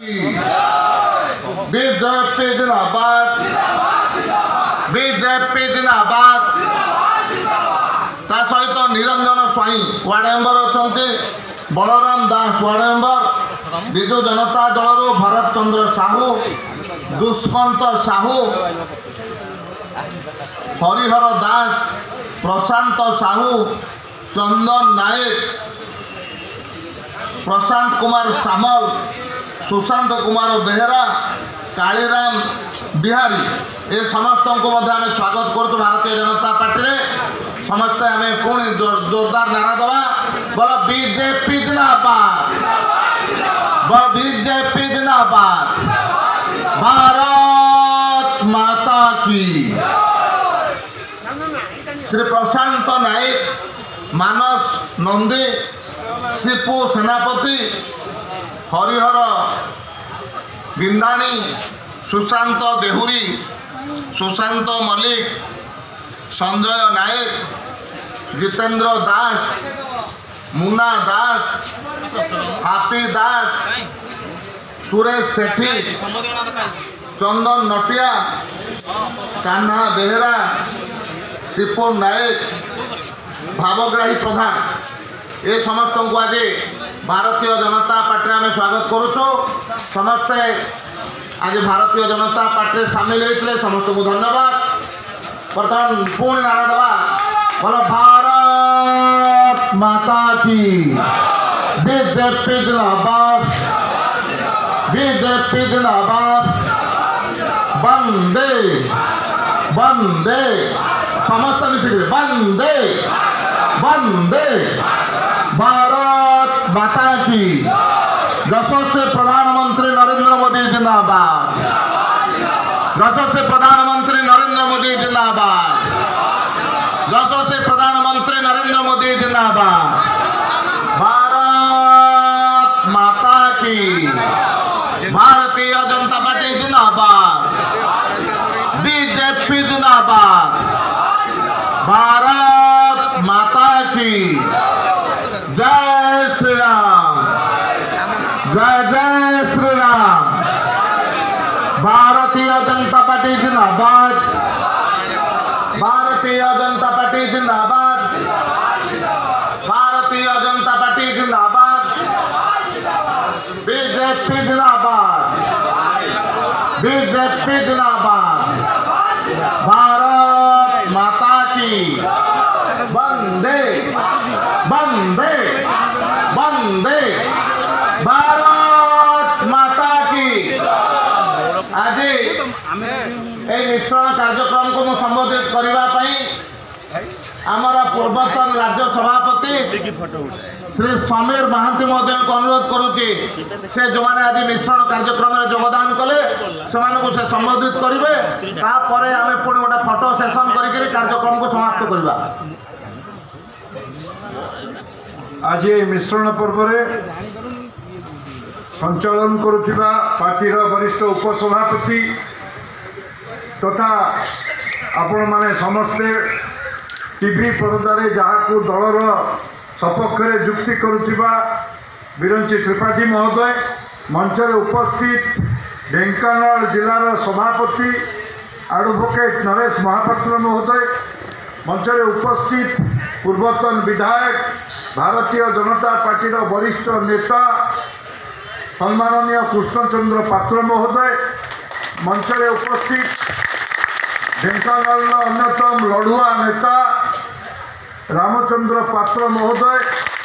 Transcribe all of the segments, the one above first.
BJP जिंदाबाद, BJP जिंदाबाद। ता सहित निरंजन स्वाई वार्ड मेंबर अच्छा, बलराम दास वार्ड मेंबर, विजु जनता दल भरत चंद्र साहू, दुष्मंत साहू, हरिहर दास, प्रशांत साहू, चंदन नायक, प्रशांत कुमार सामल, सुशांत कुमार बेहेरा, कालीराम बिहारी, ये समस्त को आम स्वागत करूँ भारतीय जनता पार्टी। समस्ते आम पुणी जोरदार नारा दवा, बोल बीजेपी जिंदाबाद, बोल बीजेपी जिंदाबाद, भारत माता की। श्री प्रशांत नायक, मानस नंदी, शिपू सेनापति, हरिहर बिंदाणी, सुशांत देहुरी, सुशांत मल्लिक, संजय नायक, जितेंद्र दास, मुन्ना दास, हापी दास, सुरेश सेठी, चंदन नटिया, कान्हा बेहेरा, शिपू नायक, भावग्राही प्रधान, ये समस्त को आज भारतीय जनता पार्टी आम स्वागत करुचु। समस्ते आज भारतीय जनता पार्टी सामिल होते समस्त को धन्यवाद। बर्तमान पुणी नारा दवा, बोलो भारत माता की, बीजेपी जिंदाबाद, बीजेपी जिंदाबाद, वंदे वंदे, समस्त मिसिक वंदे वंदे, भारत माता की। यशस्वी प्रधानमंत्री नरेंद्र मोदी जिंदाबाद, यशस्वी प्रधानमंत्री नरेंद्र मोदी जिंदाबाद, यशस्वी प्रधानमंत्री नरेंद्र मोदी जिंदाबाद, भारत माता की। भारतीय जनता पार्टी जिंदाबाद, बीजेपी जिंदाबाद, भारत माता की। जय श्री राम, जय जय श्री राम। भारतीय जनता पार्टी जिंदाबाद, भारतीय जनता पार्टी जिंदाबाद, भारतीय जनता पार्टी जिंदाबाद, बीजेपी जिंदाबाद, बीजेपी जिंदाबाद, भारत माता की। वंदे वंदे वंदे, भारत माता की। आज मिश्रण कार्यक्रम को मुझे संबोधित करने आमर पूर्वतन राज्य सभापति श्री समीर महांती महोदय को अनुरोध करुच्ची, से जो मैंने आज मिश्रण कार्यक्रम में योगदान कले से संबोधित करेंगे। तापर आम पुणी गोटे फोटो सेसन करके कार्यक्रम को समाप्त करवा। आज मिश्रण पर्व संचालन करुवा पार्टीर वरिष्ठ उपसभापति तथा आपण माने समस्ते टीवी पर्दारे जहाँ को दलर सपक्ष जुक्ति करुवा बिरंची त्रिपाठी महोदय, मंचर उपस्थित ढेंकानाल जिलार सभापति एडवोकेट नरेश महापात्र महोदय, मंचर उपस्थित पूर्वतन विधायक भारतीय जनता पार्टीर वरिष्ठ नेता सम्माननीय कृष्णचंद्र पात्र महोदय, मंचरे उपस्थित ढेंकानाल अन्यतम लड़ुआ नेता रामचंद्र पात्र महोदय,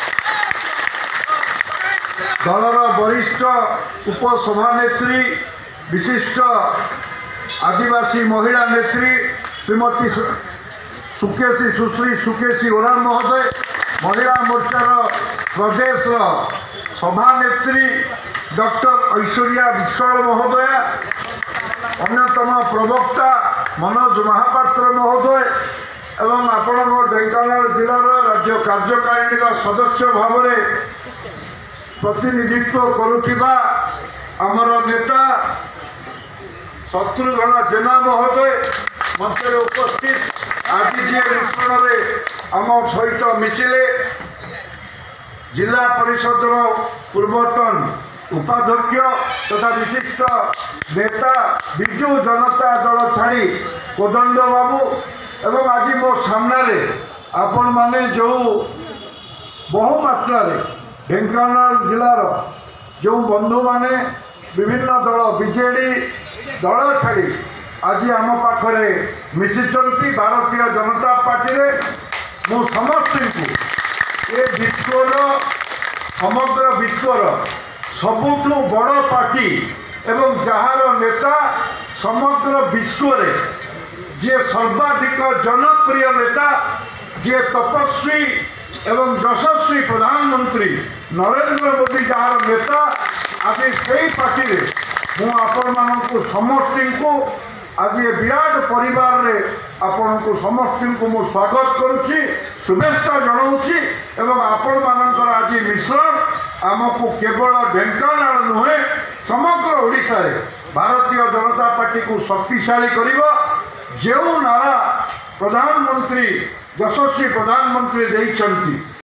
दलर वरिष्ठ उपसभानेत्री विशिष्ट आदिवासी महिला नेत्री श्रीमती सुश्री सुकेशी ओराम महोदय, महिला मोर्चार प्रदेश सभानेत्री डॉक्टर ऐश्वर्या विश्वाल महोदय, अन्यतम प्रवक्ता मनोज महापात्र महोदय एवं आपण ढेंकानाल जिलार राज्य कार्यकारिणी सदस्य भाव में प्रतिनिधित्व करुवा आमर नेता शत्रुघ्न जेना महोदय, मंचर उपस्थित आज जी मिश्रण में आम सहित मिसिले जिला परिषद पूर्वतन उपाध्यक्ष तथा विशिष्ट नेता विजु जनता दल छाड़ी कोदंड बाबू एवं आज मो सामने आपण माने जो बहु मात्रा ढेंकानाल जिलार जो बंधु माने विभिन्न दल बीजेडी दल छाड़ी आज आम पाखरे मिशिचंती भारतीय जनता पार्टी रे मु समस्त को ये विश्वर समग्र विश्वर सबुठु बड़ पार्टी एवं जार नेता समग्र विश्व रे जे सर्वाधिक जनप्रिय नेता जे तपस्वी एवं यशस्वी प्रधानमंत्री नरेंद्र मोदी जार नेता आज से पार्टी रे मु आपण मानकु समस्त को आज ये विराट परिवार रे आपण को समस्त को मु स्वागत करुच्ची शुभेच्छा जनाऊँगी एवं आपण मानकर आज मिश्रण आमको केवल ढेंकानाल नुहे समग्र ओडिशा रे भारतीय जनता पार्टी को शक्तिशाली करिवो जो नारा प्रधानमंत्री यशस्वी प्रधानमंत्री देइछंती।